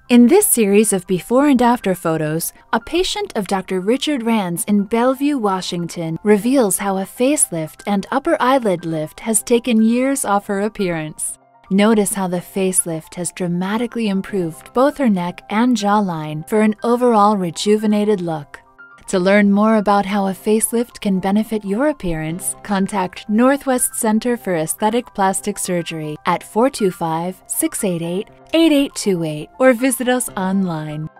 In this series of before and after photos, a patient of Dr. Richard Rand's in Bellevue, Washington, reveals how a facelift and upper eyelid lift has taken years off her appearance. Notice how the facelift has dramatically improved both her neck and jawline for an overall rejuvenated look. To learn more about how a facelift can benefit your appearance, contact Northwest Center for Aesthetic Plastic Surgery at 425-688-8828 or visit us online.